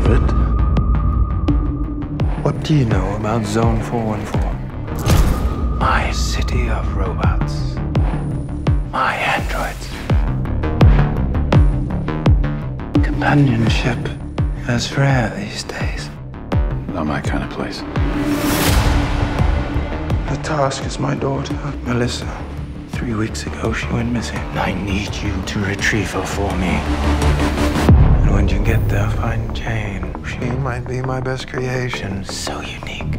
David. What do you know about Zone 414? My city of robots. My androids. Companionship is rare these days. Not my kind of place. The task is my daughter, Melissa. 3 weeks ago, she went missing. I need you to retrieve her for me. And when you get there, find Jane. She might be my best creation. So unique.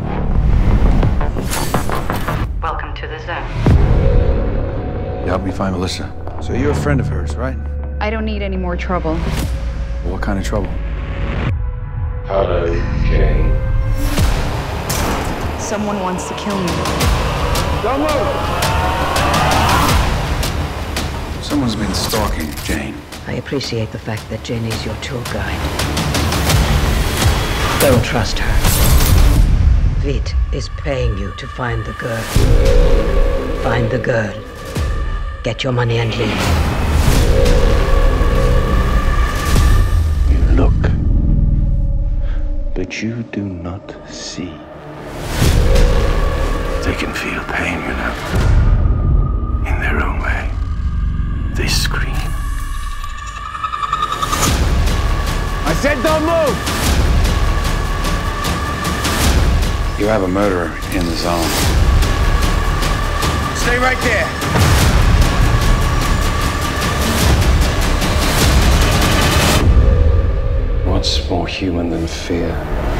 Welcome to the zone. You helped me find Melissa. So you're a friend of hers, right? I don't need any more trouble. What kind of trouble? Hello, Jane. Someone wants to kill me. Don't move! Someone's been stalking Jane. I appreciate the fact that Jane is your tour guide. Don't trust her. Vit is paying you to find the girl. Find the girl. Get your money and leave. You look, but you do not see. They can feel pain, you know, in their own way. They scream. I said don't move! You have a murderer in the zone. Stay right there. What's more human than fear?